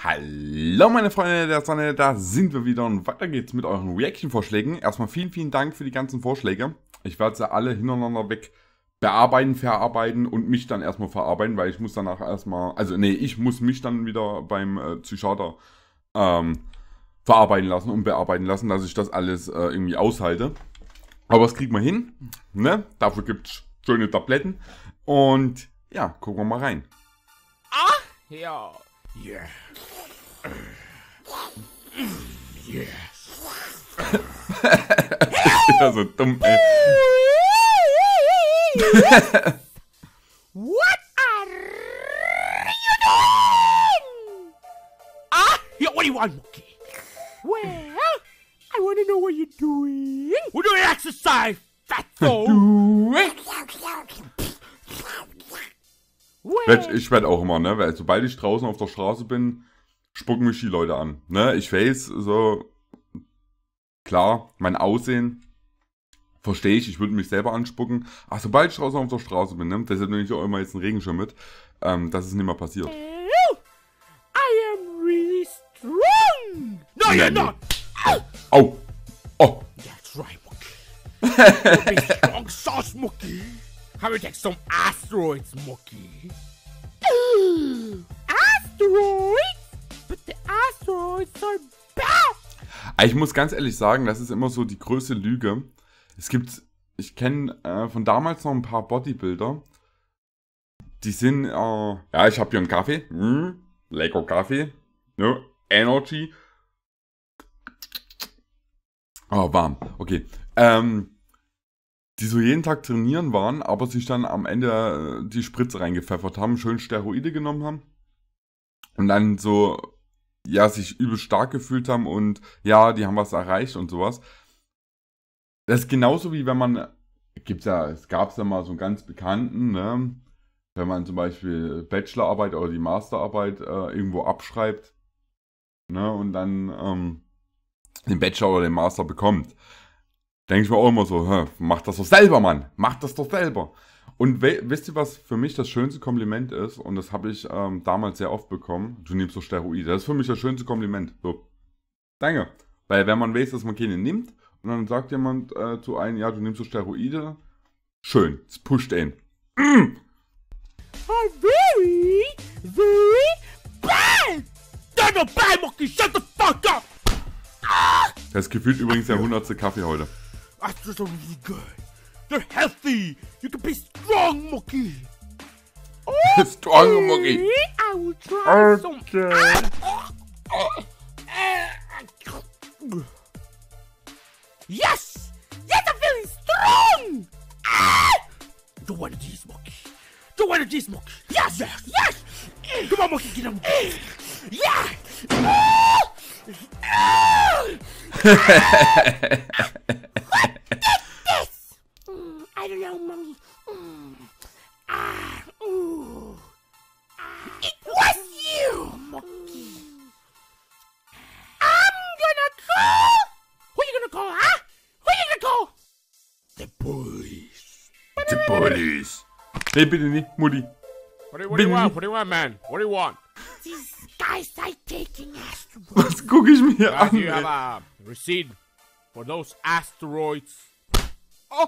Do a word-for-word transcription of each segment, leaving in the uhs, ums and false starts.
Hallo meine Freunde der Sonne, da sind wir wieder und weiter geht's mit euren Reaction-Vorschlägen. Erstmal vielen, vielen Dank für die ganzen Vorschläge. Ich werde sie alle hintereinander weg bearbeiten, verarbeiten und mich dann erstmal verarbeiten, weil ich muss danach erstmal, also nee, ich muss mich dann wieder beim äh, Psychiater ähm, verarbeiten lassen und bearbeiten lassen, dass ich das alles äh, irgendwie aushalte. Aber das kriegt man hin, ne? Dafür gibt's schöne Tabletten und ja, gucken wir mal rein. Ah, ja. Yeah. Yes. Ja, so dumm, ey. What are you doing? Ah, yeah, what do you want, monkey? Well, I want to know what you're doing. We're doing exercise, fatso. Well. Ich werde auch immer, ne, weil sobald ich draußen auf der Straße bin, spucken mich die Leute an, ne, ich weiß, so, klar, mein Aussehen, verstehe ich, ich würde mich selber anspucken, aber sobald ich draußen auf der Straße bin, ne, deshalb nehme ich auch immer jetzt einen Regenschirm mit, ähm, das ist nicht mehr passiert. I am really strong. No, Nee, you're nee. not. Oh, oh, That's right, monkey. You're big strong sauce, monkey. How about take some asteroids, monkey? Asteroids? But the asteroids are bad. ich muss ganz ehrlich sagen, das ist immer so die größte Lüge. Es gibt, ich kenne äh, von damals noch ein paar Bodybuilder, die sind, äh, ja, ich habe hier einen Kaffee, mm, lecker Kaffee, ne, Energy. Oh, warm, okay. Ähm, die so jeden Tag trainieren waren, aber sich dann am Ende äh, die Spritze reingepfeffert haben, schön Steroide genommen haben und dann so, ja, sich übel stark gefühlt haben und ja, die haben was erreicht und sowas. Das ist genauso wie wenn man, gibt's ja, es gab ja mal so einen ganz bekannten, ne, wenn man zum Beispiel Bachelorarbeit oder die Masterarbeit äh, irgendwo abschreibt, ne, und dann ähm, den Bachelor oder den Master bekommt. Denke ich mir auch immer so, hä, mach das doch selber, Mann, mach das doch selber. Und we wisst ihr, was für mich das schönste Kompliment ist? Und das habe ich ähm, damals sehr oft bekommen. Du nimmst so Steroide. Das ist für mich das schönste Kompliment. So, danke. Weil wenn man weiß, dass man keine nimmt, und dann sagt jemand äh, zu einem, ja, du nimmst so Steroide, schön, es pusht einen. Mm. Are very, very bad. They're not bad, monkey. Shut the fuck up. Das ist gefühlt übrigens der hundertste Kaffee heute. Astros are really good. They're healthy. You can be strong, monkey. Strong, Monkey. I will try some. Yes! Yes, I'm feeling strong! Ah! Do one of these, monkey. Do one of these, monkey. Yes! Yes! Yes! Come on, monkey, get him. Yeah! What is this? Mm, I don't know, mommy. Mm. Ah, ooh. Ah. It was you, monkey. I'm gonna call. Who you gonna call, huh? Who you gonna call? The police. The police. Nee, bitte nicht, Mutti. What do, you, what do you want? What do you want, man? What do you want? These guys are taking asteroids. Was gucke ich mir Uh, an? do you have ey? a receipt for those asteroids? Oh!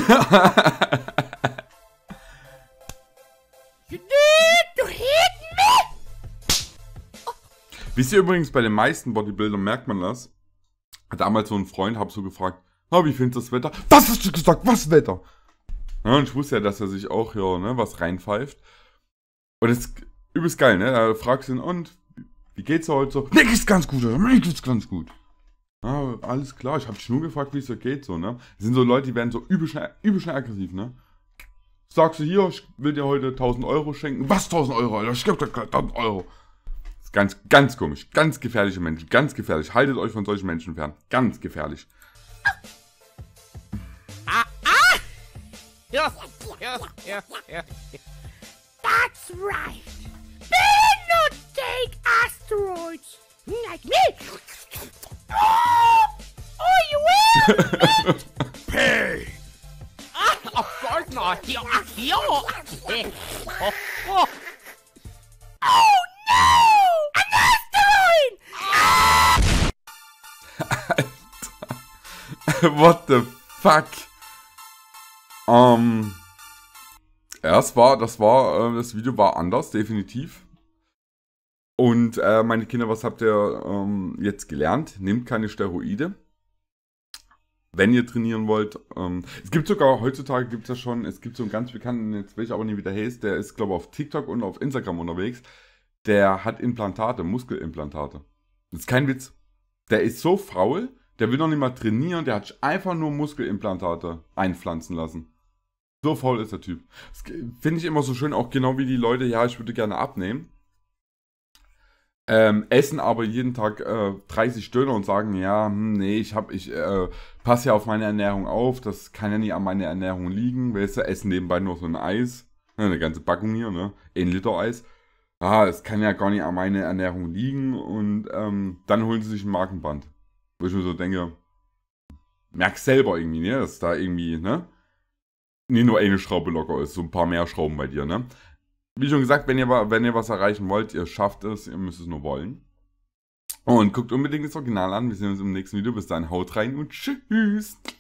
You need to hit me. Wisst ihr übrigens, bei den meisten Bodybuildern merkt man das. Damals so ein Freund, hab so gefragt, na, wie findest du das Wetter? Was hast du gesagt? Was Wetter? Ja, und ich wusste ja, dass er sich auch hier, ne, was reinpfeift. Und das ist übelst geil, ne? Da fragst du ihn, und, wie geht's dir heute so? Mir geht's ganz gut, oder? Mir geht's ganz gut. Ja, alles klar, ich hab dich nur gefragt, wie es dir geht, so, ne? Das sind so Leute, die werden so übel schnell, übel schnell aggressiv, ne? Sagst du hier, ich will dir heute tausend Euro schenken. Was tausend Euro, Alter? Ich geb dir tausend Euro. Das ist ganz, ganz komisch. Ganz gefährliche Menschen. Ganz gefährlich. Haltet euch von solchen Menschen fern. Ganz gefährlich. Ah, ah! Yes, yes, yes, yes. That's right. Better not take asteroids like me. Oh, oh you will. Pay! Ah, of course not. Yo, yo. Oh, oh. Oh no! An asteroid! What the fuck? Ähm, ja, das war, das war, äh, das Video war anders, definitiv. Und äh, meine Kinder, was habt ihr ähm, jetzt gelernt? Nehmt keine Steroide. Wenn ihr trainieren wollt. Ähm, es gibt sogar, heutzutage gibt es ja schon, es gibt so einen ganz bekannten, jetzt weiß ich aber nicht, wie der heißt, der ist, glaube ich, auf TikTok und auf Instagram unterwegs. Der hat Implantate, Muskelimplantate. Das ist kein Witz. Der ist so faul, der will noch nicht mal trainieren, der hat sich einfach nur Muskelimplantate einpflanzen lassen. So faul ist der Typ. Das finde ich immer so schön, auch genau wie die Leute, ja, ich würde gerne abnehmen. Ähm, essen aber jeden Tag äh, dreißig Döner und sagen, ja, hm, nee, ich hab, ich äh, passe ja auf meine Ernährung auf, das kann ja nicht an meiner Ernährung liegen, weißt du, essen nebenbei nur so ein Eis, ne, eine ganze Packung hier, ne, ein Liter Eis, ah, das kann ja gar nicht an meiner Ernährung liegen und ähm, dann holen sie sich ein Markenband, wo ich mir so denke, merkst selber irgendwie, ne, dass da irgendwie, ne, nicht nur eine Schraube locker ist, so ein paar mehr Schrauben bei dir, ne. Wie schon gesagt, wenn ihr, wenn ihr was erreichen wollt, ihr schafft es, ihr müsst es nur wollen. Und guckt unbedingt das Original an. Wir sehen uns im nächsten Video. Bis dahin, haut rein und tschüss.